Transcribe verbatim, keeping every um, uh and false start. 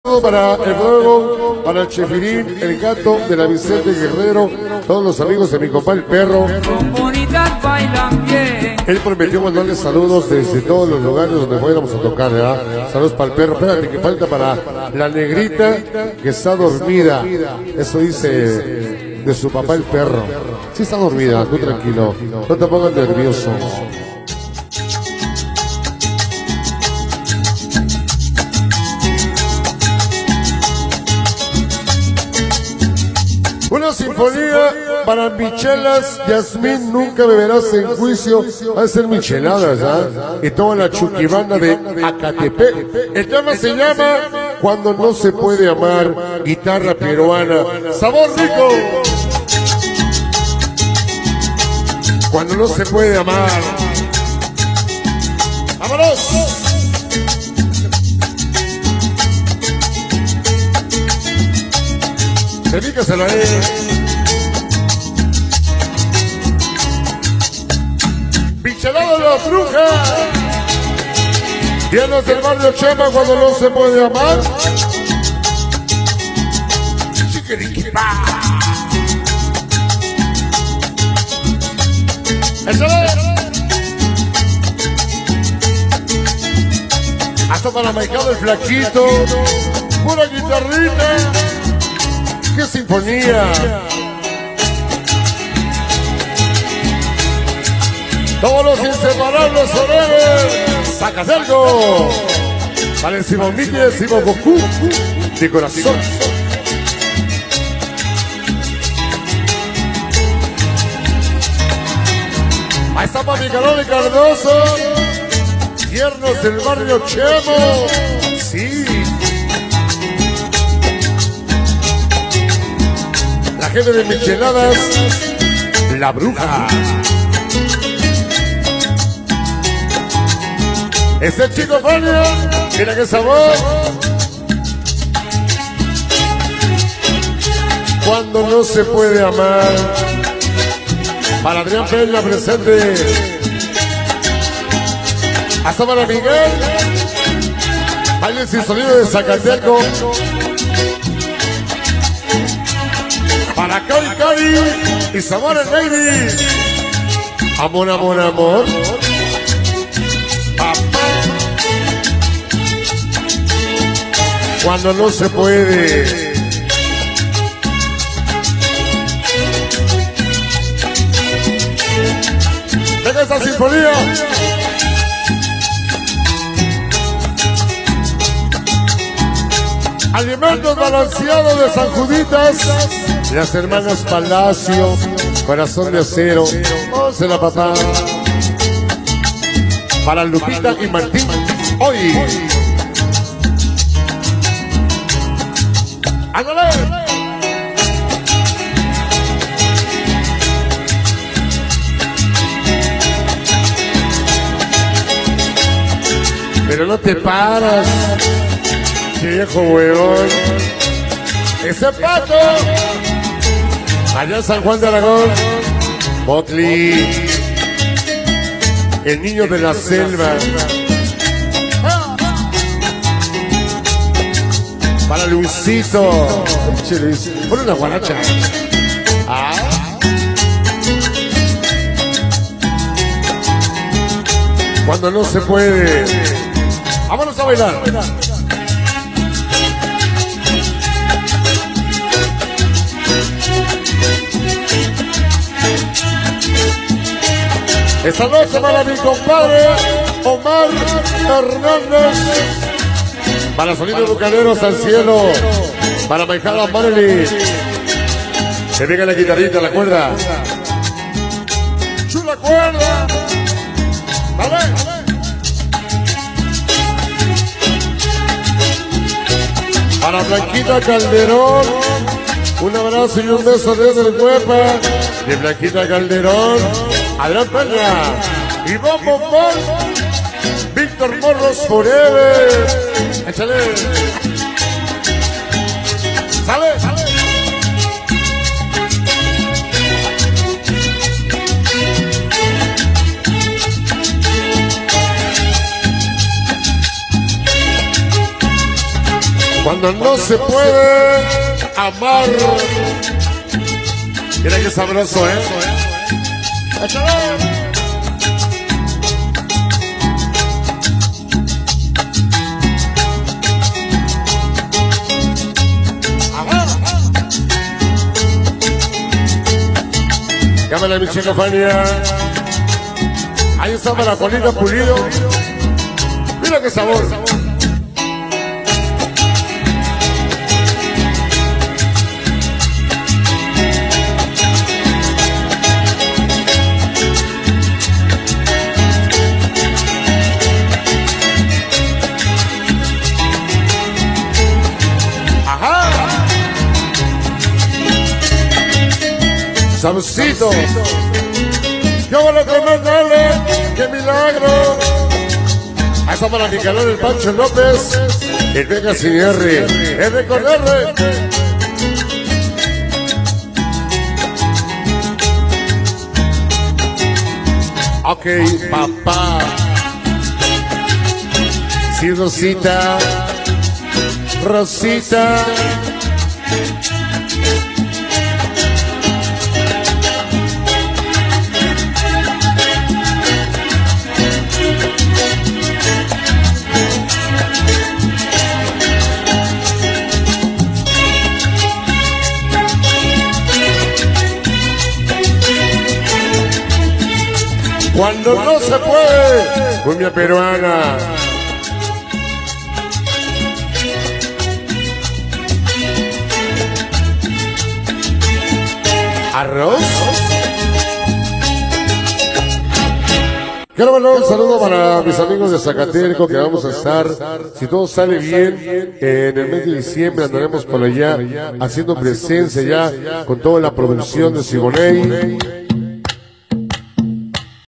Para el juego, para el Chefirín, el gato de la Vicente Guerrero, todos los amigos de mi compa el perro. Él prometió mandarle saludos desde todos los lugares donde fuéramos a tocar, ¿verdad? Saludos para el perro. Espérate, que falta para la negrita que está dormida. Eso dice de su papá el perro. Sí está dormida, tú tranquilo. No te pongas nervioso. Una sinfonía para michelas, Yasmín, nunca beberás en juicio. Va a ser micheladas, ¿ah? Y toda la chuquibanda de Acatepec. El tema se llama Cuando no se puede amar, guitarra peruana. ¡Sabor rico! Cuando no se puede amar. ¡Vámonos! Dedícaselo a él. Michelada de la Bruja. Tierras del barrio Chema, cuando no se puede amar. Chiquiriquipa. ¡Échale! Hasta para Maicado el Flaquito. Pura guitarrita. ¡Qué sinfonía! Todos los inseparables forever. ¡Sacas algo! Para el Simón Miguel, Simón Goku de corazón. Ahí está para mi Carol y Cardoso. Tiernos del barrio Chemo. Sí. Jefe de micheladas, La Bruja. Ese chico Fania, mira qué sabor. Cuando no se puede amar. Para Adrián Peña presente. Hasta para Miguel. Bailes y sonido de Zacateco. Para Cari Cari y Samara Baby. Amor, amor, amor. Papá. Cuando no se puede. Venga esta sinfonía. Alimentos balanceados de San Juditas. Las hermanas Palacio, Corazón de Acero. Pónsela, papá. Para Lupita y Martín, hoy. ¡Ándale! Pero no te paras, viejo huevón. Ese pato. Allá en San Juan de Aragón, Motley, el niño de la selva. Para Luisito, pon una guaracha. Ah. Cuando no se puede. Vámonos a bailar. Esta noche para mi compadre Omar Hernández. Para Sonido Bucaneros al cielo. Para Maijada Marely. Que venga la guitarrita, la cuerda. Chula cuerda. Vale. Para Blanquita Calderón. Un abrazo y un beso desde el Huepa. De Blanquita Calderón. Adrián Peña y Bom Bom Bom, Víctor Morros Forever. Échale. Sale, sale. Cuando Cuando no se puede amar. Mira qué sabroso, ¿eh? Cámara mi chica Fania. Ahí está para Juanita Pulido. Mira qué sabor. Sabucito, yo voy a comer, dale, qué milagro. Ahí está para mi canal el Pancho López, el Vega sin R, R con R. Ok, papá. Sí, Rosita, Rosita. Cuando no se puede, cumbia peruana. Arroz. Quiero mandar un saludo para mis amigos de Zacateco, que vamos a estar, si todo sale bien, en el mes de diciembre andaremos por allá haciendo presencia ya con toda la producción de Siboney.